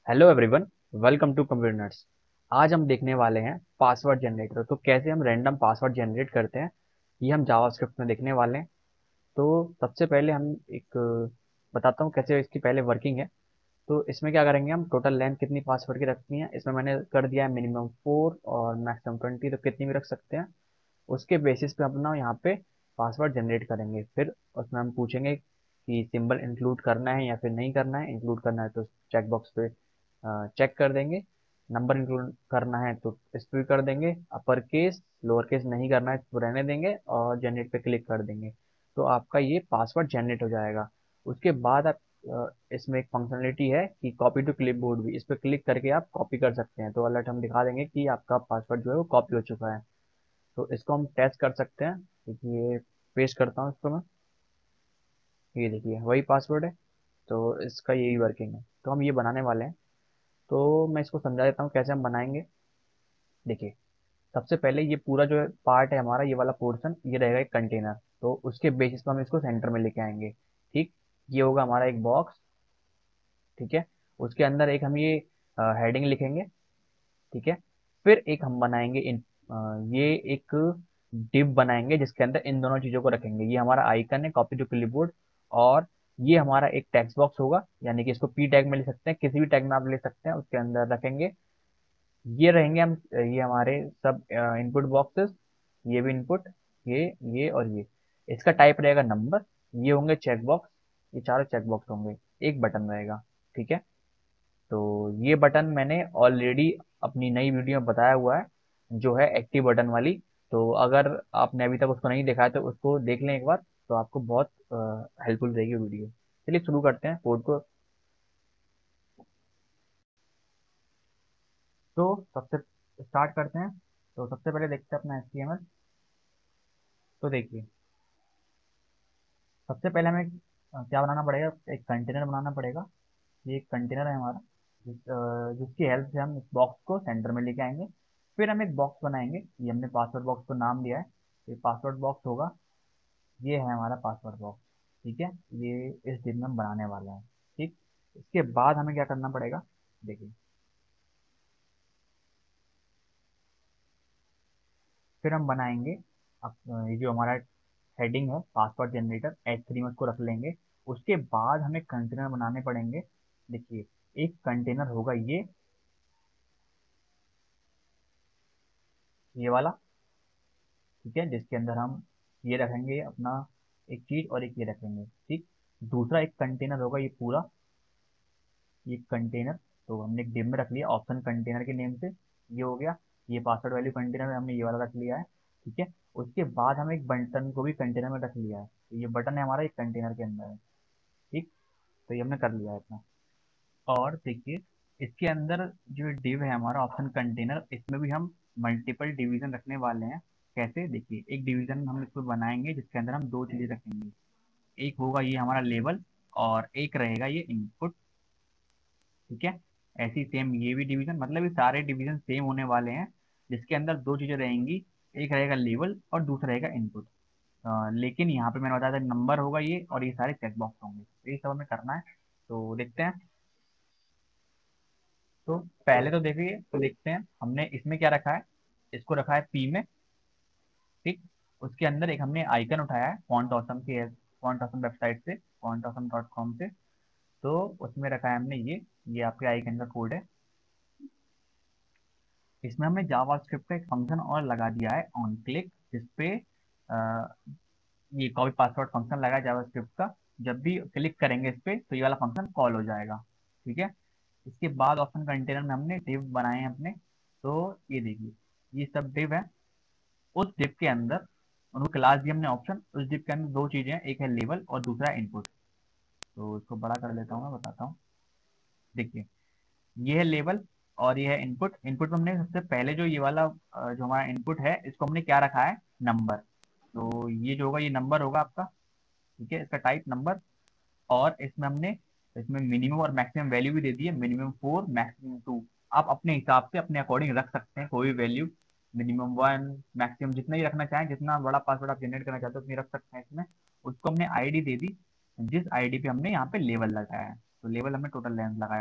Hello everyone, welcome to computer nerds. आज हम देखने वाले हैं पासवर्ड जनरेटर। तो कैसे हम रैंडम पासवर्ड जनरेट करते हैं, ये हम जावास्क्रिप्ट में देखने वाले हैं। तो सबसे पहले हम एक बताता हूँ कैसे इसकी पहले वर्किंग है। तो इसमें क्या करेंगे, हम टोटल लेंथ कितनी पासवर्ड की रखनी है, इसमें मैंने कर दिया है मिनिमम 4 और मैक्सिमम 20, तो कितनी भी रख सकते हैं। उसके बेसिस पे अपना यहाँ पे पासवर्ड जनरेट करेंगे। फिर उसमें हम पूछेंगे कि सिंबल इंक्लूड करना है या फिर नहीं करना है। इंक्लूड करना है तो चेक बॉक्स पे चेक कर देंगे। नंबर इंक्लूड करना है तो इस पर कर देंगे। अपर केस लोअर केस नहीं करना है तो रहने देंगे और जनरेट पे क्लिक कर देंगे। तो आपका ये पासवर्ड जनरेट हो जाएगा। उसके बाद आप इसमें एक फंक्शनलिटी है कि कॉपी टू क्लिपबोर्ड भी, इस पर क्लिक करके आप कॉपी कर सकते हैं। तो अलर्ट हम दिखा देंगे कि आपका पासवर्ड जो है वो कॉपी हो चुका है। तो इसको हम टेस्ट कर सकते हैं। देखिए, पेस्ट करता हूँ इसको मैं। ये देखिए वही पासवर्ड है। तो इसका यही वर्किंग है। तो हम ये बनाने वाले हैं। तो मैं इसको समझा देता हूँ कैसे हम बनाएंगे। देखिए, सबसे पहले ये पूरा जो पार्ट है हमारा, ये वाला पोर्शन, ये रहेगा एक कंटेनर। तो उसके बेसिस पर हम इसको सेंटर में लेके आएंगे। ठीक, ये होगा हमारा एक बॉक्स। ठीक है, उसके अंदर एक हम ये हेडिंग लिखेंगे। ठीक है, फिर एक हम बनाएंगे ये एक डिव बनाएंगे जिसके अंदर इन दोनों चीजों को रखेंगे। ये हमारा आइकन है कॉपी टू क्लिपबोर्ड, और ये हमारा एक टेक्स्ट बॉक्स होगा, यानी कि इसको पी टैग में ले सकते हैं, किसी भी टैग में आप ले सकते हैं, उसके अंदर रखेंगे। ये रहेंगे हम, ये हमारे सब इनपुट बॉक्सेस। ये भी इनपुट, ये और ये। इसका टाइप रहेगा नंबर। ये होंगे चेक बॉक्स, ये चारों चेक बॉक्स होंगे। एक बटन रहेगा। ठीक है, तो ये बटन मैंने ऑलरेडी अपनी नई वीडियो में बताया हुआ है, जो है एक्टिव बटन वाली। तो अगर आपने अभी तक उसको नहीं देखा है तो उसको देख लें एक बार, तो आपको बहुत हेल्पफुल रहेगी वीडियो। चलिए शुरू करते हैं कोड को। तो सबसे स्टार्ट करते हैं। तो सबसे पहले देखते हैं अपना HTML। तो देखिए, सबसे पहले हमें क्या बनाना पड़ेगा, एक कंटेनर बनाना पड़ेगा। ये एक कंटेनर है हमारा, जिसकी हेल्प से हम इस बॉक्स को सेंटर में लेके आएंगे। फिर हम एक बॉक्स बनाएंगे, ये हमने पासवर्ड बॉक्स को नाम दिया है। ये पासवर्ड बॉक्स होगा, ये है हमारा पासवर्ड बॉक्स। ठीक है, ये इस दिन में हम बनाने वाले हैं। ठीक, इसके बाद हमें क्या करना पड़ेगा, देखिए। फिर हम बनाएंगे ये जो हमारा हेडिंग है पासवर्ड जनरेटर, H3 में उसको रख लेंगे। उसके बाद हमें कंटेनर बनाने पड़ेंगे। देखिए, एक कंटेनर होगा ये वाला। ठीक है, जिसके अंदर हम ये रखेंगे अपना एक चीज, और एक ये रखेंगे। ठीक, दूसरा एक कंटेनर होगा ये पूरा, ये कंटेनर। तो हमने एक डिब में रख लिया ऑप्शन कंटेनर के नेम से, ये हो गया। ये पासवर्ड वैल्यू कंटेनर हमने ये वाला रख लिया है। ठीक है, उसके बाद हम एक बटन को भी कंटेनर में रख लिया है। तो ये बटन है हमारा एक कंटेनर के अंदर है। ठीक, तो ये हमने कर लिया है अपना। और देखिए, इसके अंदर जो डिव है हमारा ऑप्शन कंटेनर, इसमें भी हम मल्टीपल डिवीजन रखने वाले हैं। कैसे, देखिए, एक डिवीजन हम इसको बनाएंगे जिसके अंदर हम दो चीजें रखेंगे। एक होगा ये हमारा लेवल, और एक रहेगा ये इनपुट। ठीक है, ऐसी सेम ये भी डिवीजन, मतलब ये सारे डिवीजन सेम होने वाले हैं, जिसके अंदर दो चीजें रहेंगी। एक रहेगा लेवल और दूसरा रहेगा इनपुट। लेकिन यहाँ पे मैंने बताया था नंबर होगा ये, और ये सारे चेक बॉक्स होंगे। तो ये सब हमें करना है। तो देखते हैं। तो पहले तो देखिए, तो देखते हैं हमने इसमें क्या रखा है। इसको रखा है पी में। ठीक, उसके अंदर एक हमने आइकन उठाया है फॉन्ट ऑसम के, फॉन्ट ऑसम वेबसाइट से, fontawesome.com से। तो उसमें रखा है हमने ये आपके आइकन का कोड है। इसमें हमने जावास्क्रिप्ट का एक फंक्शन और लगा दिया है ऑन क्लिक, जिसपे अ, ये कॉपी पासवर्ड फंक्शन लगा है जावास्क्रिप्ट का। जब भी क्लिक करेंगे इस पे तो ये वाला फंक्शन कॉल हो जाएगा। ठीक है, इसके बाद ऑप्शन कंटेनर में हमने डिव बनाए हैं अपने। तो ये देखिए, ये सब डिव है। उस डिव के अंदर उनको क्लास दी हमने ऑप्शन। उस डिव के अंदर दो चीजें हैं, एक है लेवल और दूसरा इनपुट। तो इसको बड़ा कर लेता हूँ, मैं बताता हूँ। देखिए, ये है लेवल और ये है इनपुट। इनपुट में हमने सबसे पहले जो ये वाला जो हमारा इनपुट है, इसको हमने क्या रखा है, नंबर। तो ये जो होगा ये नंबर होगा आपका। ठीक है, इसका टाइप नंबर। और इसमें मिनिमम और मैक्सिमम वैल्यू भी दे दी है, मिनिमम 4 मैक्सिमम 2। आप अपने हिसाब से अपने अकॉर्डिंग रख सकते हैं कोई भी वैल्यू, मिनिमम 1, मैक्सिमम जितना ही रखना चाहें, जितना बड़ा पासवर्ड आप जनरेट करना चाहते हो उतनी रख सकते हैं इसमें। उसको हमने आईडी दे दी, जिस आईडी पे हमने यहाँ पे लेवल लगाया है। तो लेवल हमने टोटल लेंथ लगाया।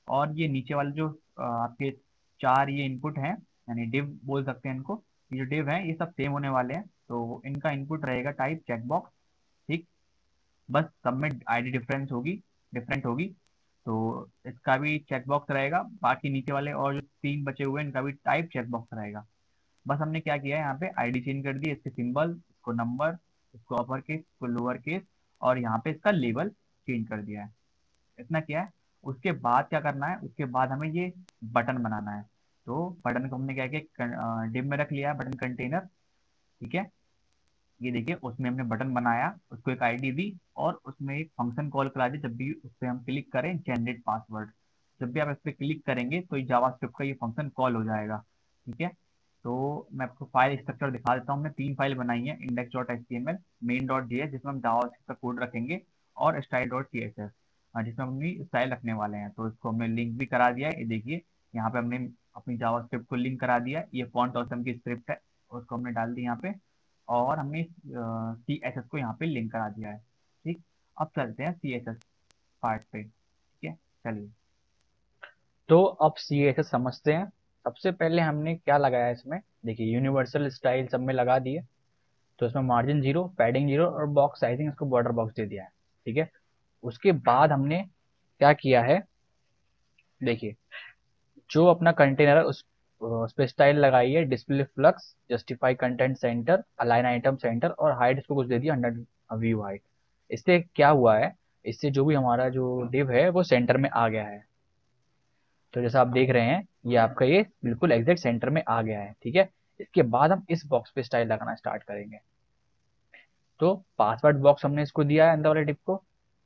और ये नीचे वाले जो आपके चार ये इनपुट हैं, यानी डिव बोल सकते हैं इनको, ये जो डिव हैं ये सब सेम होने वाले हैं। तो इनका इनपुट रहेगा टाइप चेकबॉक्स। ठीक, बस सब में आईडी डिफरेंट होगी। तो इसका भी चेकबॉक्स रहेगा, बाकी नीचे वाले और जो तीन बचे हुए हैं इनका भी टाइप चेकबॉक्स रहेगा। बस हमने क्या किया है, यहाँ पे आईडी चेंज कर दी, इसके सिंबल, इसको नंबर, इसको अपर केस, इसको लोअर केस, और यहाँ पे इसका लेवल चेंज कर दिया है। इतना किया है। उसके बाद क्या करना है, उसके बाद हमें ये बटन बनाना है। तो बटन को हमने क्या किया, डिव में रख लिया है बटन कंटेनर। ठीक है, ये देखिए उसमें हमने बटन बनाया, उसको एक आईडी दी, और उसमें एक फंक्शन कॉल करा दी। जब भी उस पर हम क्लिक करें, जनरेट पासवर्ड, जब भी आप इस पर क्लिक करेंगे तो ये जावास्क्रिप्ट का ये फंक्शन कॉल हो जाएगा। ठीक है, तो मैं आपको फाइल स्ट्रक्चर दिखा देता हूँ। हमने तीन फाइल बनाई है, index dot H T M L, main dot J S जिसमें हम जावास्क्रिप्ट का कोड रखेंगे, और style dot C S S जिसमें हम अपनी स्टाइल रखने वाले हैं। तो इसको हमने लिंक भी करा दिया है, ये देखिए यहाँ पे हमने अपनी जावास्क्रिप्ट को लिंक करा दिया है। ये फॉन्ट ऑसम की स्क्रिप्ट है, उसको हमने डाल दी यहाँ पे, और हमने सी एस एस को यहाँ पे लिंक करा दिया है। ठीक, अब चलते हैं सी एस एस पार्ट पे। ठीक है, चलिए। तो अब सी एस एस समझते हैं। सबसे पहले हमने क्या लगाया इसमें, देखिए यूनिवर्सल स्टाइल सब में लगा दिए। तो इसमें मार्जिन जीरो, पैडिंग जीरो, और बॉक्स साइजिंग इसको बॉर्डर बॉक्स दे दिया है। ठीक है, उसके बाद हमने क्या किया है, देखिए जो अपना कंटेनर है उस पे स्टाइल लगाई है, display flex, justify content center, align item center, और हाइट इसको कुछ दे दिया 100 व्यू हाइट। इससे क्या हुआ है, इससे जो भी हमारा जो डिव है वो सेंटर में आ गया है। तो जैसा आप देख रहे हैं, ये आपका ये बिल्कुल एग्जैक्ट सेंटर में आ गया है। ठीक है, इसके बाद हम इस बॉक्स पे स्टाइल लगाना स्टार्ट करेंगे। तो पासवर्ड बॉक्स हमने इसको दिया है अंदर वाले डिव को,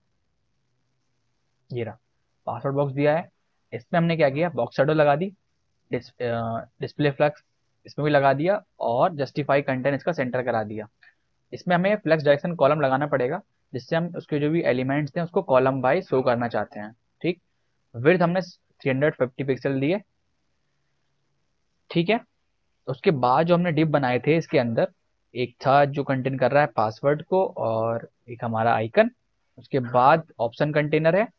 ये रहा पासवर्ड बॉक्स दिया है। इसमें हमने क्या किया, बॉक्स शैडो लगा दी, डिस्प्ले फ्लक्स इसमें भी लगा दिया, और जस्टिफाई कंटेंट इसका सेंटर करा दिया। इसमें हमें फ्लक्स डायरेक्शन कॉलम लगाना पड़ेगा, जिससे हम उसके जो भी एलिमेंट्स हैं उसको कॉलम बाय शो करना चाहते हैं। ठीक, विड्थ हमने 350 पिक्सल दिए। ठीक है, उसके बाद जो हमने डिप बनाए थे इसके अंदर, एक था जो कंटेन कर रहा है पासवर्ड को, और एक हमारा आइकन। उसके बाद ऑप्शन कंटेनर है,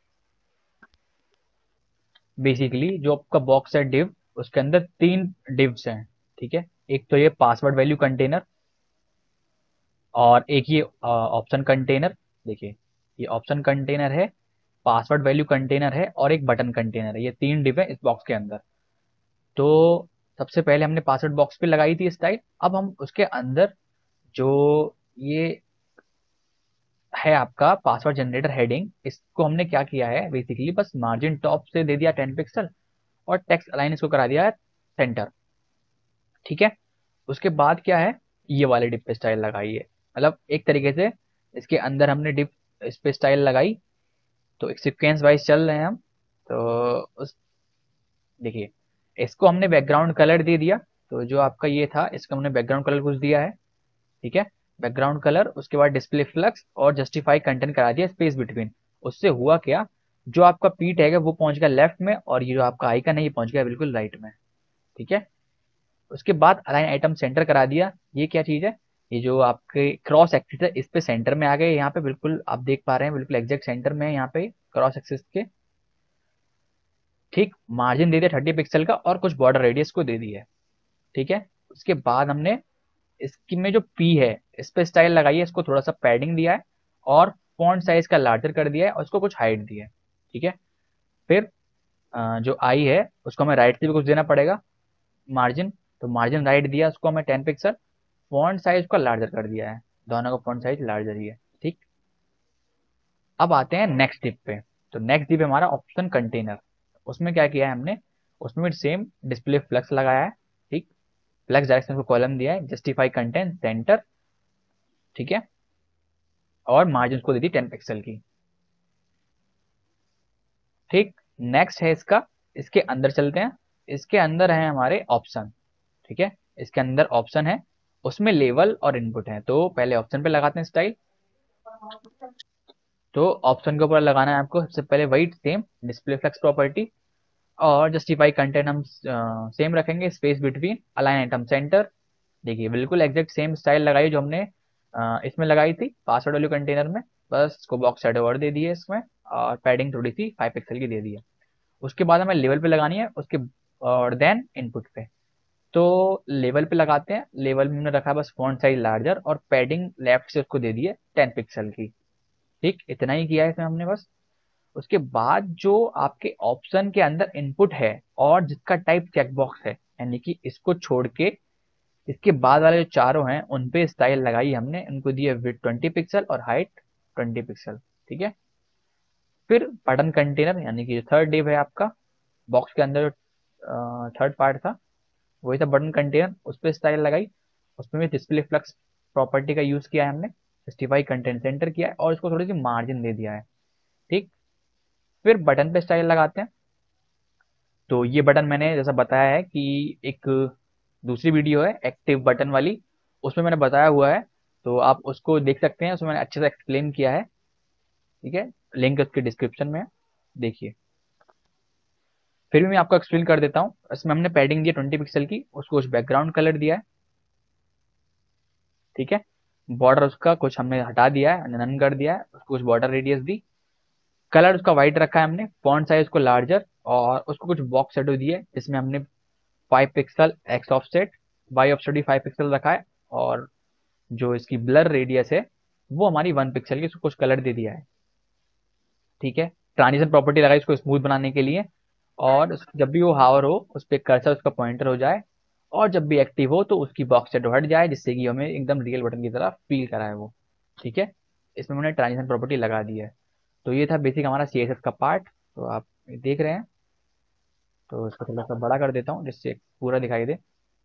बेसिकली जो आपका बॉक्स है डिव, उसके अंदर तीन डिव्स हैं। ठीक है, एक तो ये पासवर्ड वैल्यू कंटेनर, और एक ये ऑप्शन कंटेनर। देखिए ये ऑप्शन कंटेनर है, पासवर्ड वैल्यू कंटेनर है, और एक बटन कंटेनर है। ये तीन डिव है इस बॉक्स के अंदर। तो सबसे पहले हमने पासवर्ड बॉक्स पे लगाई थी स्टाइल। अब हम उसके अंदर जो ये है आपका पासवर्ड जनरेटर हेडिंग, इसको हमने क्या किया है, बेसिकली बस मार्जिन टॉप से दे दिया 10 पिक्सल, और टेक्स्ट अलाइन इसको करा दिया है सेंटर। ठीक है, उसके बाद क्या है, ये वाले डिप पे स्टाइल लगाई है। मतलब एक तरीके से इसके अंदर हमने डिप इस पे स्टाइल लगाई। तो एक सीक्वेंस वाइज चल रहे हैं हम। तो उस देखिए इसको हमने बैकग्राउंड कलर दे दिया। तो जो आपका ये था, इसको हमने बैकग्राउंड कलर कुछ दिया है। ठीक है, बैकग्राउंड कलर, उसके बाद डिस्प्ले फ्लक्स, और जस्टिफाई कंटेंट करा दिया स्पेस बिटवीन। उससे हुआ क्या, जो आपका पी टैग है वो पहुंच गया लेफ्ट में, और ये जो आपका आइकन है ये पहुंच गया बिल्कुल राइट में। ठीक है, उसके बाद अलाइन आइटम सेंटर करा दिया। ये क्या चीज है, ये जो आपके क्रॉस एक्सिस है इस पे सेंटर में आ गए, यहाँ पे बिल्कुल आप देख पा रहे हैं, बिल्कुल एग्जैक्ट सेंटर में है यहाँ पे क्रॉस एक्सिस के। ठीक, मार्जिन दे दिया 30 पिक्सल का, और कुछ बॉर्डर रेडियस को दे दिया है। ठीक है, उसके बाद हमने इसकी में जो पी है इस पे स्टाइल लगाई है, इसको थोड़ा सा पैडिंग दिया है, और फॉन्ट साइज का लार्जर कर दिया है, और उसको कुछ हाइट दी है। ठीक है, फिर जो आई है उसको हमें राइट से भी कुछ देना पड़ेगा, मार्जिन। तो मार्जिन राइट दिया, उसको हमें 10 पिक्सल, फॉन्ट साइज को लार्जर कर दिया है, दोनों का फॉन्ट साइज लार्जर ही है। ठीक, अब आते हैं नेक्स्ट डिप पे। तो नेक्स्ट डिप हमारा ऑप्शन कंटेनर। उसमें क्या किया है हमने, उसमें भी सेम डिस्प्ले फ्लक्स लगाया है। ठीक, फ्लक्स डायरेक्शन को कॉलम दिया है, जस्टिफाई कंटेंट सेंटर। ठीक है, और मार्जिन को दी थी 10 पिक्सल की। ठीक, नेक्स्ट है इसका, इसके अंदर चलते हैं। इसके अंदर है हमारे ऑप्शन। ठीक है, इसके अंदर ऑप्शन है, उसमें लेवल और इनपुट है। तो पहले ऑप्शन पे लगाते हैं स्टाइल। तो ऑप्शन के ऊपर लगाना है आपको सबसे पहले वही सेम डिस्प्ले फ्लेक्स प्रॉपर्टी, और जस्टिफाई कंटेंट हम सेम रखेंगे, space between, align item center. देखिए बिल्कुल एग्जैक्ट सेम स्टाइल लगाई जो हमने इसमें लगाई थी पासवर्ड वाले कंटेनर में। बस इसको बॉक्स शैडो और दे दिए इसमें, और पैडिंग थोड़ी सी 5 पिक्सल की दे दी है। उसके बाद हमें लेवल पे लगानी है उसके, और देन इनपुट पे। तो लेवल पे लगाते हैं, लेवल में हमने रखा है बस फॉन्ट साइज लार्जर, और पैडिंग लेफ्ट से उसको दे दी है 10 पिक्सल की। ठीक, इतना ही किया है इसमें हमने बस। उसके बाद जो आपके ऑप्शन के अंदर इनपुट है और जिसका टाइप चेकबॉक्स है, यानी कि इसको छोड़ के इसके बाद वाले जो चारों हैं उन पे स्टाइल लगाई हमने, उनको दी है विड्थ 20 पिक्सल और हाइट 20 पिक्सल। ठीक है। फिर बटन कंटेनर, यानी कि जो थर्ड डिव है आपका बॉक्स के अंदर, जो थर्ड पार्ट था वही था बटन कंटेनर, उस पर स्टाइल लगाई। उसमें भी डिस्प्ले फ्लक्स प्रॉपर्टी का यूज किया है हमने, जस्टिफाई कंटेंट सेंटर किया है और इसको थोड़ी सी मार्जिन दे दिया है। ठीक। फिर बटन पे स्टाइल लगाते हैं। तो ये बटन मैंने जैसा बताया है कि एक दूसरी वीडियो है एक्टिव बटन वाली, उसमें मैंने बताया हुआ है, तो आप उसको देख सकते हैं, उसमें मैंने अच्छे से एक्सप्लेन किया है। ठीक है, लिंक उसके डिस्क्रिप्शन में है, देखिए। फिर भी मैं आपको एक्सप्लेन कर देता हूँ। इसमें हमने पैडिंग दी है 20 पिक्सल की, उसको कुछ बैकग्राउंड कलर दिया है। ठीक है। बॉर्डर उसका कुछ हमने हटा दिया है, नन कर दिया है, उसको कुछ बॉर्डर रेडियस दी। कलर उसका व्हाइट रखा है हमने, फॉन्ट साइज को लार्जर, और उसको कुछ बॉक्स शेडो दी है जिसमें हमने 5 pixel X offset, Y offset भी 5 पिक्सल रखा है, और जो इसकी ब्लर रेडियस है वो हमारी 1 पिक्सल की, उसको कुछ कलर दे दिया है। ठीक है। ट्रांजिशन प्रॉपर्टी लगाई इसको स्मूथ बनाने के लिए, और जब भी वो हावर हो उस पर कर्सर उसका पॉइंटर हो जाए, और जब भी एक्टिव हो तो उसकी बॉक्स शेडो हट जाए, जिससे कि हमें एकदम रियल बटन की तरह फील कराए वो। ठीक है। इसमें मैंने ट्रांजिशन प्रॉपर्टी लगा दी है। तो ये था बेसिक हमारा CSS का पार्ट। तो आप देख रहे हैं, तो इसको थोड़ा सा बड़ा कर देता हूँ जिससे पूरा दिखाई दे।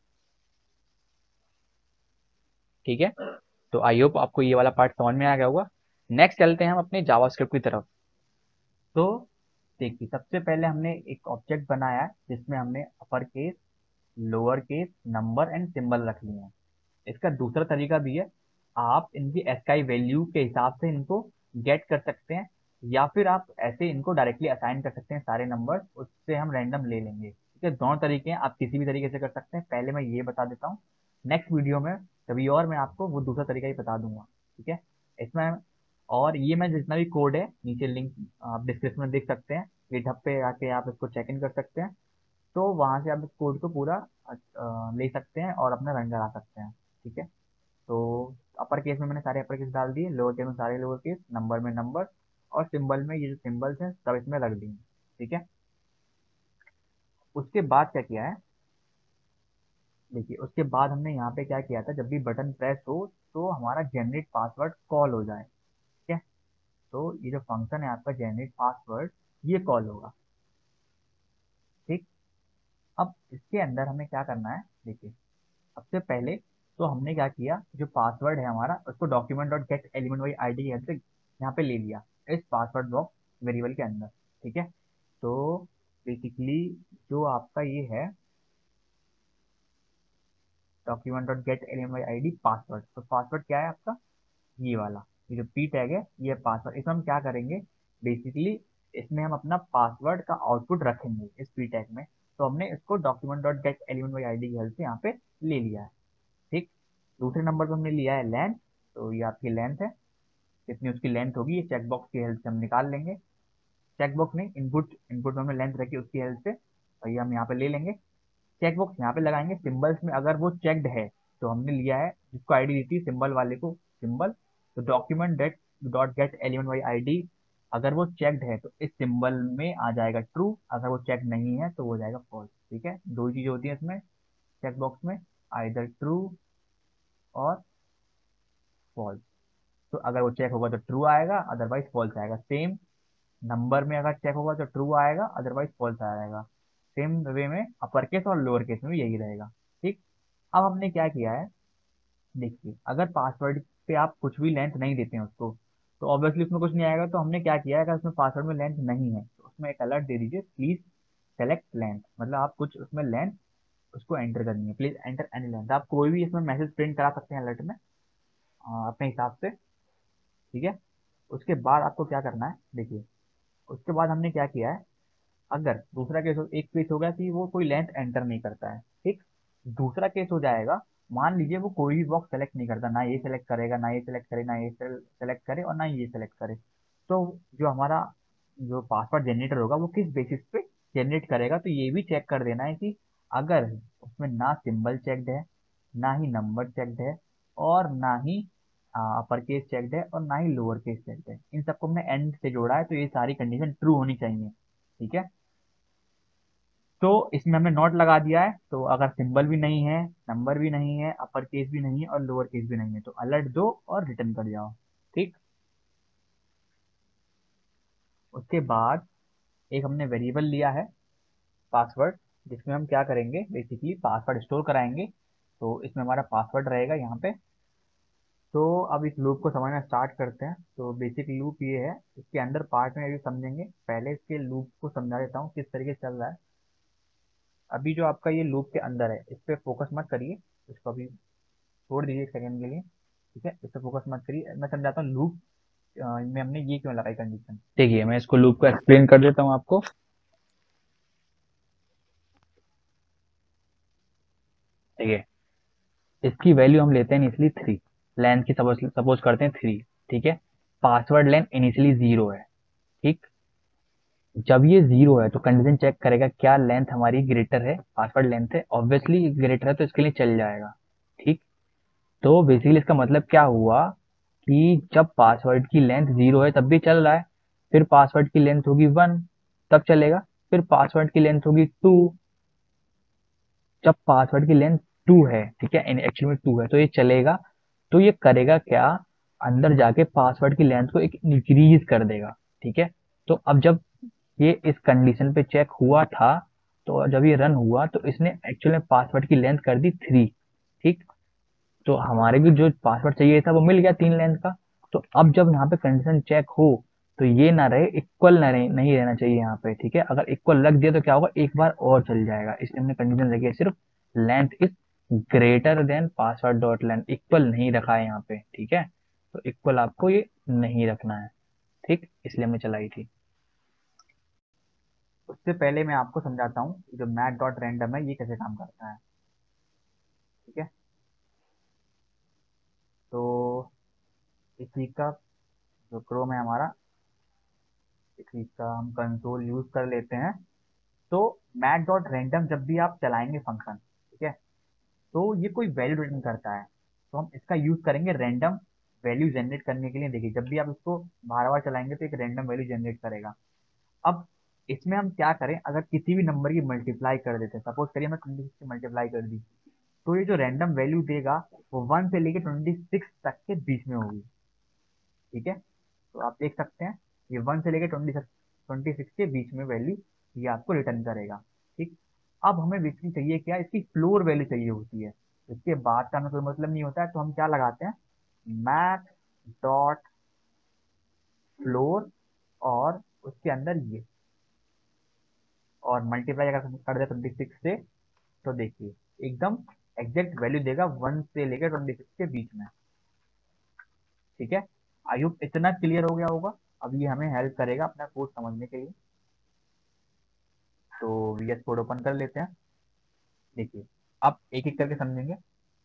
ठीक है। तो आई होप आपको ये वाला पार्ट समझ में आ गया होगा। नेक्स्ट चलते हैं हम अपने जावास्क्रिप्ट की तरफ। तो देखिए, सबसे पहले हमने एक ऑब्जेक्ट बनाया है जिसमें हमने upper case, lower case, number and symbol रख लिए हैं। इसका दूसरा तरीका भी है, आप इनकी एसकाई वैल्यू के हिसाब से इनको गेट कर सकते हैं, या फिर आप ऐसे इनको डायरेक्टली असाइन कर सकते हैं सारे नंबर, उससे हम रैंडम ले लेंगे। ठीक है, दोनों तरीके हैं, आप किसी भी तरीके से कर सकते हैं। पहले मैं ये बता देता हूँ, नेक्स्ट वीडियो में कभी और मैं आपको वो दूसरा तरीका ही बता दूंगा। ठीक है। इसमें, और ये मैं जितना भी कोड है नीचे लिंक आप डिस्क्रिप्शन में देख सकते हैं, गिटहब पे आके आप इसको चेक इन कर सकते हैं। तो वहां से आप इस कोड को पूरा ले सकते हैं और अपना रन करा सकते हैं। ठीक है। तो अपर केस में मैंने सारे अपर केस डाल दिए, लोअर केस में सारे लोअर केस, नंबर में नंबर, और सिंबल में ये जो सिंबल्स हैं सब इसमें रख दिए। ठीक है। उसके बाद क्या किया है, देखिए उसके बाद हमने यहाँ पे क्या किया था, जब भी बटन प्रेस हो तो हमारा जनरेट पासवर्ड कॉल हो जाए। ठीक है। तो ये जो फंक्शन है आपका जनरेट पासवर्ड, ये कॉल होगा। ठीक। अब इसके अंदर हमें क्या करना है, देखिए सबसे पहले तो हमने क्या किया, जो पासवर्ड है हमारा उसको document dot get element by I D से यहाँ पे ले लिया, इस पासवर्ड बॉक्स वेरिएबल के अंदर। ठीक है। तो बेसिकली जो आपका ये है document dot get element by I D password, तो पासवर्ड क्या है आपका, ये वाला, ये जो पी टैग है ये पासवर्ड। इसमें हम क्या करेंगे, बेसिकली इसमें हम अपना पासवर्ड का आउटपुट रखेंगे इस पी टैग में। तो हमने इसको document dot get element by I D की हेल्प से यहाँ पे ले लिया है। ठीक। दूसरे नंबर पे हमने लिया है लेंथ, तो ये आपकी लेंथ है, कितनी उसकी लेंथ होगी ये चेकबॉक्स की हेल्प से हम निकाल लेंगे। चेकबॉक्स नहीं, इनपुट, इनपुट में हमने लेंथ रखी उसकी हेल्प से, और ये हम यहाँ पे ले लेंगे। चेकबॉक्स यहाँ पे लगाएंगे, सिंबल्स में अगर वो चेक्ड है तो हमने लिया है जिसको आईडी दी थी सिंबल वाले को सिंबल, तो document date dot get element by ID, अगर वो चेक्ड है तो इस सिंबल में आ जाएगा ट्रू, अगर वो चेक नहीं है तो वो जाएगा फॉल्स। ठीक है, दो ही चीजें होती है इसमें चेकबॉक्स में, आइदर ट्रू और फॉल्स। तो अगर वो चेक होगा तो ट्रू आएगा, अदरवाइज फॉल्स आएगा। सेम नंबर में अगर चेक होगा तो ट्रू आएगा, अदरवाइज फॉल्स आएगा। सेम वे में अपर केस और लोअर केस में भी यही रहेगा। ठीक। अब हमने क्या किया है, देखिए अगर पासवर्ड पे आप कुछ भी लेंथ नहीं देते हैं उसको, तो ऑब्वियसली उसमें कुछ नहीं आएगा। तो हमने क्या किया है, अगर उसमें पासवर्ड में लेंथ नहीं है तो उसमें एक अलर्ट दे दीजिए, प्लीज सेलेक्ट लेंथ, मतलब आप कुछ उसमें लेंथ उसको एंटर करनी है, प्लीज एंटर एनी लेंथ। आप कोई भी इसमें मैसेज प्रिंट करा सकते हैं अलर्ट में अपने हिसाब से। ठीक है। उसके बाद आपको क्या करना है, देखिए उसके बाद हमने क्या किया है, अगर दूसरा केस हो, एक केस हो गया कि वो कोई लेंथ एंटर नहीं करता है। ठीक। दूसरा केस हो जाएगा, मान लीजिए वो कोई भी बॉक्स सेलेक्ट नहीं करता, ना ये सेलेक्ट करेगा, ना ये सेलेक्ट करे, ना ये सेलेक्ट करे, और ना ये सेलेक्ट करे। तो जो हमारा जो पासवर्ड जनरेटर होगा वो किस बेसिस पे जनरेट करेगा तो ये भी चेक कर देना है कि अगर उसमें ना सिंबल चेक्ड है, ना ही नंबर चेक्ड है, और ना ही अपर केस चेक्ड है, और ना ही लोअर केस चेक्ड है, इन सबको हमने एंड से जोड़ा है, तो ये सारी कंडीशन ट्रू होनी चाहिए। ठीक है, तो इसमें हमने नॉट लगा दिया है, तो अगर सिंबल भी नहीं है, नंबर भी नहीं है, अपर केस भी नहीं है, और लोअर केस भी नहीं है, तो अलर्ट दो और रिटर्न कर जाओ। ठीक, उसके बाद एक हमने वेरिएबल लिया है पासवर्ड, जिसमें हम क्या करेंगे, बेसिकली पासवर्ड स्टोर कराएंगे। तो इसमें हमारा पासवर्ड रहेगा यहाँ पे। तो अब इस लूप को समझना स्टार्ट करते हैं। तो बेसिक लूप ये है, इसके अंदर पार्ट में अभी समझेंगे, पहले इसके लूप को समझा देता हूँ किस तरीके से चल रहा है। अभी जो आपका ये लूप के अंदर है, इस पर फोकस मत करिए, इसको अभी छोड़ दीजिए एक सेकंड के लिए। ठीक है, इस पर फोकस मत करिए, मैं समझाता हूँ लूप में हमने ये क्यों लगाई कंडीशन। देखिए, मैं इसको लूप को एक्सप्लेन कर देता हूँ आपको। देखिए, इसकी वैल्यू हम लेते हैं इनिशियली 3, लेंथ की सपोज सपोज करते हैं 3। ठीक है, पासवर्ड लेंथ इनिशियली 0 है। ठीक, जब ये 0 है तो कंडीशन चेक करेगा क्या लेंथ हमारी ग्रेटर है, पासवर्ड लेंथ है, ऑब्वियसली ग्रेटर है तो इसके लिए चल जाएगा। ठीक, तो बेसिकली इसका मतलब क्या हुआ कि जब पासवर्ड की लेंथ 0 है तब भी चल रहा है, फिर पासवर्ड की लेंथ होगी 1 तब चलेगा, फिर पासवर्ड की लेंथ होगी 2, जब पासवर्ड की लेंथ 2 है, ठीक है, एक्चुअल में 2 है तो ये चलेगा। तो ये करेगा क्या, अंदर जाके पासवर्ड की लेंथ को एक इंक्रीज कर देगा। ठीक है, तो अब जब ये इस कंडीशन पे चेक हुआ था, तो जब ये रन हुआ तो इसने एक्चुअल में पासवर्ड की लेंथ कर दी 3। ठीक, तो हमारे को जो पासवर्ड चाहिए था वो मिल गया 3 लेंथ का। तो अब जब यहाँ पे कंडीशन चेक हो तो ये ना रहे इक्वल, ना रहे, नहीं रहना चाहिए यहाँ पे। ठीक है, अगर इक्वल रख दिया तो क्या होगा, एक बार और चल जाएगा, इसलिए हमने कंडीशन रखी है सिर्फ length is greater than password dot length, equal नहीं रखा है यहाँ पे। ठीक है, तो इक्वल आपको ये नहीं रखना है। ठीक, इसलिए हमने चलाई थी। उससे पहले मैं आपको समझाता हूँ जो मैथ डॉट रैंडम है ये कैसे काम करता है। ठीक है, तो इसी का जो क्रोम है हमारा, इसी का हम कंसोल यूज कर लेते हैं। तो मैथ डॉट रैंडम जब भी आप चलाएंगे फंक्शन, ठीक है, तो ये कोई वैल्यू रिटर्न करता है, तो हम इसका यूज करेंगे रैंडम वैल्यू जनरेट करने के लिए। देखिए, जब भी आप इसको बार बार चलाएंगे तो एक रैंडम वैल्यू जनरेट करेगा। अब इसमें हम क्या करें, अगर किसी भी नंबर की मल्टीप्लाई कर देते हैं, सपोज करिए मैं 26 की मल्टीप्लाई कर दी, तो ये जो रैंडम वैल्यू देगा वो 1 से लेके 26 तक के बीच में होगी। ठीक है, तो आप देख सकते हैं ये 1 से लेके 26 के बीच में वैल्यू ये आपको रिटर्न करेगा। ठीक, अब हमें बेसिकली चाहिए क्या, इसकी फ्लोर वैल्यू चाहिए होती है, इसके बाद का हमें कोई मतलब नहीं होता है, तो हम क्या लगाते हैं, मैथ डॉट फ्लोर, और उसके अंदर ये, और मल्टीप्लाई अगर हम कर दे 26 से, तो देखिए एकदम एग्जैक्ट वैल्यू देगा 1 से लेकर 26 के बीच में। ठीक है, आई होप इतना क्लियर हो गया होगा। अब ये हमें हेल्प करेगा अपना कोड समझने के लिए। तो वीएस कोड ओपन कर लेते हैं। देखिए, अब एक एक करके समझेंगे।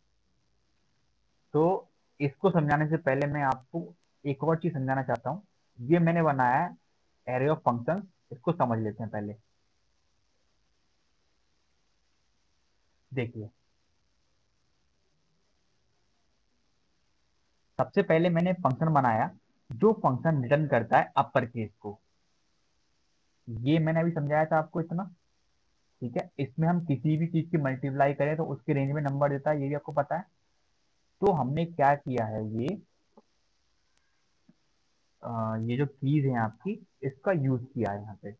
तो इसको समझाने से पहले मैं आपको एक और चीज समझाना चाहता हूँ। ये मैंने बनाया है एरे ऑफ फंक्शन, इसको समझ लेते हैं पहले। देखिए, सबसे पहले मैंने फंक्शन बनाया जो फंक्शन रिटर्न करता है अपर केस को। ये मैंने अभी समझाया था आपको इतना। ठीक है, इसमें हम किसी भी चीज की मल्टीप्लाई करें तो उसके रेंज में नंबर देता है, ये भी आपको पता है। तो हमने क्या किया है, ये जो कीज है आपकी, इसका यूज किया है यहाँ पे।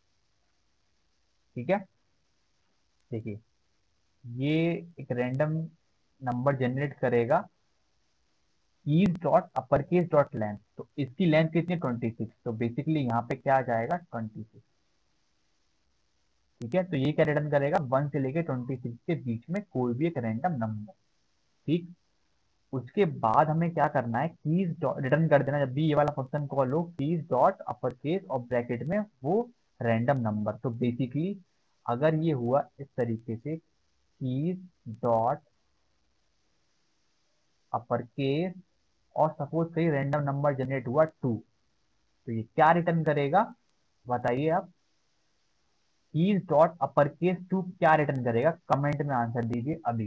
ठीक है, देखिए, ये एक रैंडम नंबर जनरेट करेगा keys dot upper case dot length, तो इसकी लेंथ कितनी, 26, तो बेसिकली यहाँ पे क्या आ जाएगा, 26। ठीक है, तो ये क्या रिटर्न करेगा, 1 से लेके 26 के बीच में कोई भी एक रैंडम नंबर। ठीक, उसके बाद हमें क्या करना है, कीज रिटर्न कर देना, जब भी ये वाला फंक्शन कॉल हो, कीज डॉट अपर केस और ब्रैकेट में वो रैंडम नंबर। तो बेसिकली अगर ये हुआ इस तरीके से, कीज डॉट अपर केस, और सपोज करिए रैंडम नंबर जनरेट हुआ 2, तो ये क्या रिटर्न करेगा, बताइए आप। Keys dot upper case two क्या रिटर्न करेगा, कमेंट में आंसर दीजिए अभी।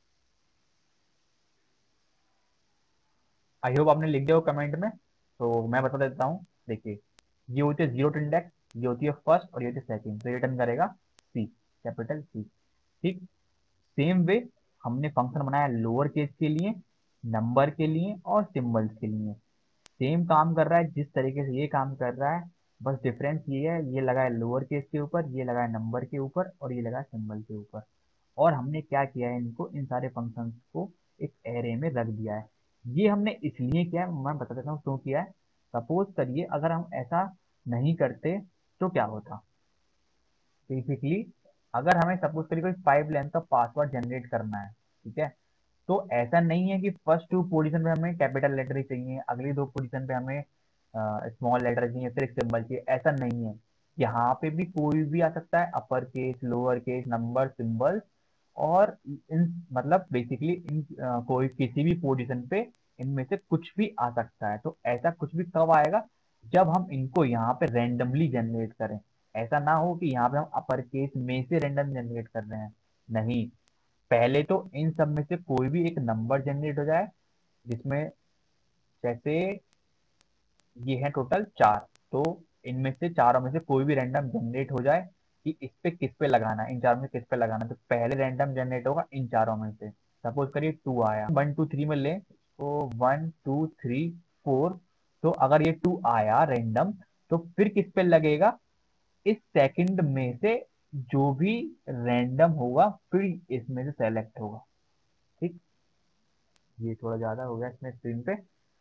आई होप आपने लिख दिया हो कमेंट में, तो मैं बता देता हूँ। देखिए, ये होती है जीरो इंडेक्स, ये होती है फर्स्ट और ये होती है सेकंड, तो रिटर्न करेगा सी, कैपिटल सी। ठीक। सेम वे हमने फंक्शन बनाया लोअर केस के लिए, नंबर के लिए और सिंबल्स के लिए। सेम काम कर रहा है जिस तरीके से ये काम कर रहा है, बस डिफरेंस ये है, ये लगा है लोअर केस के ऊपर, ये लगा है नंबर के ऊपर और ये लगा है सिंबल के ऊपर। और हमने क्या किया है, इनको इन सारे फंक्शंस को एक एरे में रख दिया है। ये हमने इसलिए किया है, मैं बता देता हूँ क्यों किया है। सपोज करिए अगर हम ऐसा नहीं करते तो क्या होता। बेसिकली अगर हमें सपोज करिए कोई 5 लेंथ का पासवर्ड जनरेट करना है, ठीक है, तो ऐसा नहीं है कि फर्स्ट 2 पोजीशन पे हमें कैपिटल लेटर ही चाहिए, अगली 2 पोजीशन पे हमें स्मॉल लेटर चाहिए, फिर एक सिंबल चाहिए, ऐसा नहीं है। यहाँ पे भी कोई भी आ सकता है, upper case, lower case, number, symbol. और इन मतलब बेसिकली इन कोई किसी भी पोजीशन पे इनमें से कुछ भी आ सकता है। तो ऐसा कुछ भी कब आएगा, जब हम इनको यहाँ पे रेंडमली जनरेट करें। ऐसा ना हो कि यहाँ पे हम अपर केस में से रेंडम जनरेट कर रहे हैं, नहीं। पहले तो इन सब में से कोई भी एक नंबर जनरेट हो जाए, जिसमें जैसे ये है टोटल 4, तो इनमें से चारों में से कोई भी रैंडम जनरेट हो जाए कि इस पे किस पे लगाना है, इन चारों में किस पे लगाना है। तो पहले रैंडम जनरेट होगा इन चारों में से। सपोज करिए 2 आया, 1 2 3 में ले तो 1 2 3 4। तो अगर ये 2 आया रैंडम, तो फिर किस पे लगेगा, इस सेकंड में से जो भी रैंडम होगा फिर इसमें से सेलेक्ट होगा। ठीक। ये थोड़ा ज्यादा हो गया इसमें स्क्रीन पे,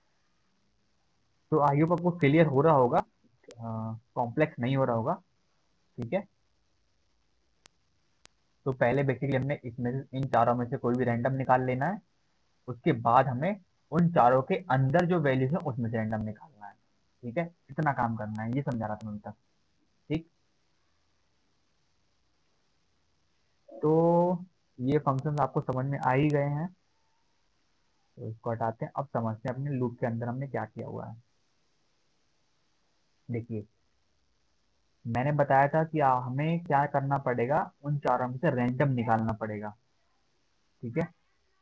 तो आई होप आपको क्लियर हो रहा होगा, कॉम्प्लेक्स नहीं हो रहा होगा। ठीक है। तो पहले बेसिकली हमने इसमें से इन चारों में से कोई भी रैंडम निकाल लेना है। उसके बाद हमें उन चारों के अंदर जो वैल्यूज है उसमें से रैंडम निकालना है। ठीक है, इतना काम करना है, ये समझा रहा था मैं अभी तक। ठीक। तो ये फंक्शन आपको समझ में आ ही गए हैं, तो इसको हटाते हैं। अब समझते हैं अपने लूप के अंदर हमने क्या किया हुआ है। देखिए, मैंने बताया था कि हमें क्या करना पड़ेगा, उन चारों में से रैंडम निकालना पड़ेगा। ठीक है।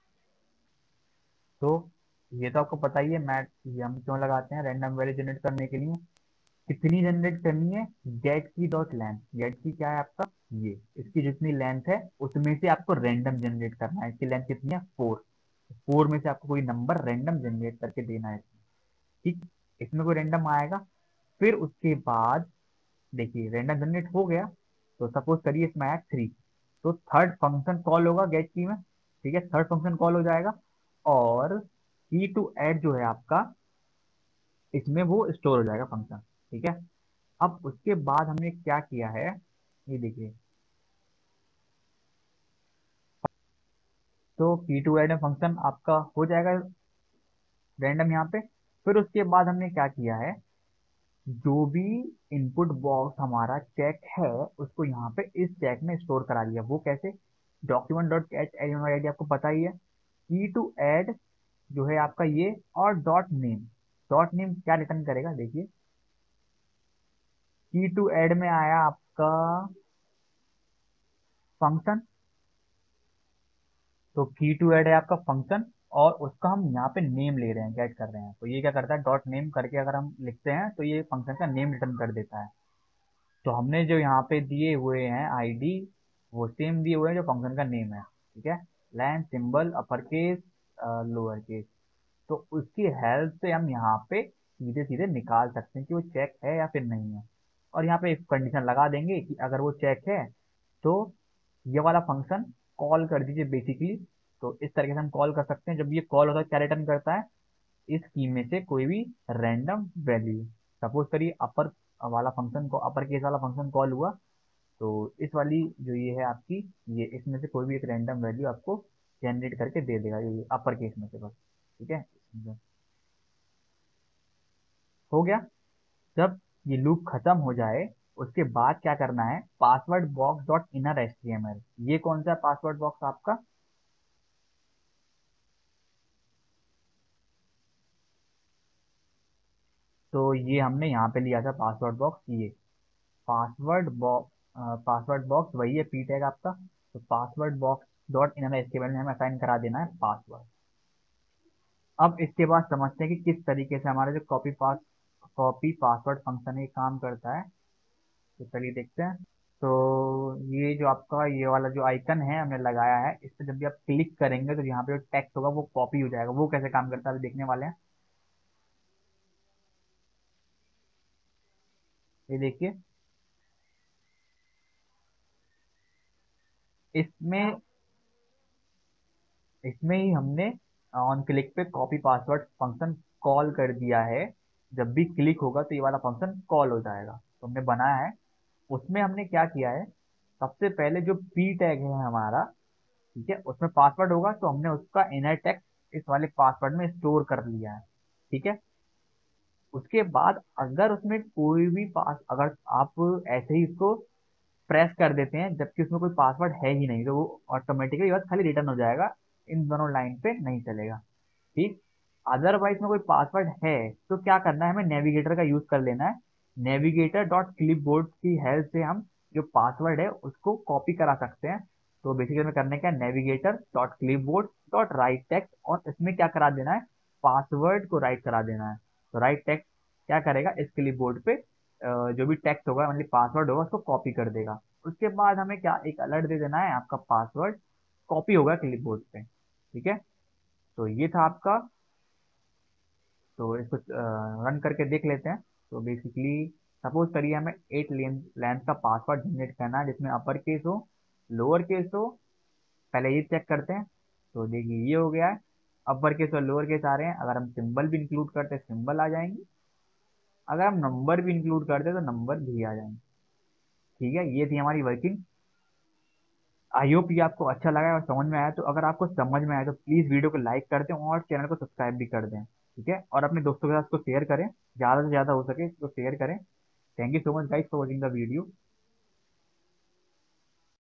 तो ये तो आपको पता ही है, मैथ ये हम क्यों लगाते हैं, रैंडम वैल्यू जनरेट करने के लिए। कितनी जनरेट करनी है, गेट की डॉट लेंथ। गेट की क्या है आपका, ये इसकी जितनी लेंथ है उसमें से आपको रैंडम जनरेट करना है। इसकी लेंथ कितनी है, 4। 4 में से आपको कोई नंबर रैंडम जनरेट करके देना है इसमें। ठीक। इसमें कोई रैंडम आएगा, फिर उसके बाद देखिए रैंडम जनरेट हो गया, तो सपोज करिए इसमें आया 3, तो थर्ड फंक्शन कॉल होगा गेट की में। ठीक है, थर्ड फंक्शन कॉल हो जाएगा, और की टू ऐड जो है आपका, इसमें वो स्टोर हो जाएगा फंक्शन। ठीक है। अब उसके बाद हमने क्या किया है, ये देखिए, तो की टू ऐड फंक्शन आपका हो जाएगा रैंडम यहाँ पे। फिर उसके बाद हमने क्या किया है, जो भी इनपुट बॉक्स हमारा चेक है उसको यहाँ पे इस चेक में स्टोर करा लिया। वो कैसे, document dot catch element ID आपको पता ही है। की टू ऐड जो है आपका ये, और डॉट नेम। डॉट नेम क्या रिटर्न करेगा, देखिए की टू ऐड में आया आपका फंक्शन, तो की टू ऐड है आपका फंक्शन, और उसका हम यहाँ पे नेम ले रहे हैं, गेट कर रहे हैं। तो ये क्या करता है, डॉट नेम करके अगर हम लिखते हैं तो ये फंक्शन का नेम रिटर्न कर देता है। तो हमने जो यहाँ पे दिए हुए हैं आईडी, वो सेम दिए हुए हैं जो फंक्शन का नेम है। ठीक है, length, symbol, upper case, lower case. तो उसकी हेल्प से हम यहाँ पे सीधे सीधे निकाल सकते हैं कि वो चेक है या फिर नहीं है। और यहाँ पे एक कंडीशन लगा देंगे कि अगर वो चेक है तो ये वाला फंक्शन कॉल कर दीजिए बेसिकली। तो इस तरीके से हम कॉल कर सकते हैं। जब ये कॉल होता है क्या रिटर्न करता है, इस की में से कोई भी रैंडम वैल्यू। सपोज करिए अपर वाला फंक्शन को, अपर केस वाला फंक्शन कॉल हुआ, तो इस वाली जो ये है आपकी, ये इसमें से कोई भी एक रैंडम वैल्यू आपको जनरेट करके दे देगा, ये अपर केस में से बस। ठीक है, हो गया। जब ये लूप खत्म हो जाए, उसके बाद क्या करना है, password box dot inner HTML. ये कौन सा पासवर्ड बॉक्स आपका, तो ये हमने यहाँ पे लिया था पासवर्ड बॉक्स, ये पासवर्ड बॉक्स पासवर्ड बॉक्स वही है पी टैग आपका। तो password box dot in HTML में हमें असाइन करा देना है पासवर्ड। अब इसके बाद समझते हैं कि किस तरीके से हमारा जो कॉपी पासवर्ड फंक्शन है ये काम करता है। तो चलिए देखते हैं। तो ये जो आपका ये वाला जो आइकन है हमने लगाया है, इस पर जब भी आप क्लिक करेंगे तो यहाँ पे जो टेक्स्ट होगा वो कॉपी हो जाएगा। वो कैसे काम करता है अभी देखने वाले हैं। ये देखिए, इसमें इसमें ही हमने ऑन क्लिक पे कॉपी पासवर्ड फंक्शन कॉल कर दिया है। जब भी क्लिक होगा तो ये वाला फंक्शन कॉल हो जाएगा। तो हमने बनाया है। उसमें हमने क्या किया है, सबसे पहले जो पी टैग है हमारा, ठीक है, उसमें पासवर्ड होगा तो हमने उसका इनर टेक्स्ट इस वाले पासवर्ड में स्टोर कर लिया है। ठीक है। उसके बाद अगर उसमें कोई भी पास अगर आप ऐसे ही इसको प्रेस कर देते हैं जबकि उसमें कोई पासवर्ड है ही नहीं, तो वो ऑटोमेटिकली बस खाली रिटर्न हो जाएगा, इन दोनों लाइन पे नहीं चलेगा। ठीक। अदरवाइज में कोई पासवर्ड है तो क्या करना है, हमें नेविगेटर का यूज कर लेना है। नेविगेटर डॉट क्लिपबोर्ड की हेल्प से हम जो पासवर्ड है उसको कॉपी करा सकते हैं। तो बेसिकली हमें करने क्या, navigator dot clipboard dot write text, और इसमें क्या करा देना है, पासवर्ड को राइट करा देना है। तो राइट टेक्स्ट क्या करेगा, इस क्लिपबोर्ड पे जो भी टेक्स्ट होगा मतलब पासवर्ड होगा उसको कॉपी कर देगा। उसके बाद हमें क्या एक अलर्ट दे देना है, आपका पासवर्ड कॉपी होगा क्लिपबोर्ड पे। ठीक है। तो ये था आपका। तो इसको रन करके देख लेते हैं। तो बेसिकली सपोज करिए हमें 8 लेंथ का पासवर्ड जनरेट करना है जिसमें अपर केस हो, लोअर केस हो। पहले ये चेक करते हैं। तो देखिए ये हो गया है, अपर केस और लोअर केस आ रहे हैं। अगर हम सिंबल भी इंक्लूड करते हैं सिंबल आ जाएंगे। अगर हम नंबर भी इंक्लूड करते हैं तो नंबर भी आ जाएंगे। ठीक है, ये थी हमारी वर्किंग। आई होप ये आपको अच्छा लगा और समझ में आया। तो अगर आपको समझ में आया तो प्लीज़ वीडियो को लाइक कर दें और चैनल को सब्सक्राइब भी कर दें। ठीक है, और अपने दोस्तों के साथ इसको शेयर करें, ज़्यादा से ज़्यादा हो सके इसको शेयर करें। Thank you so much guys for watching the video.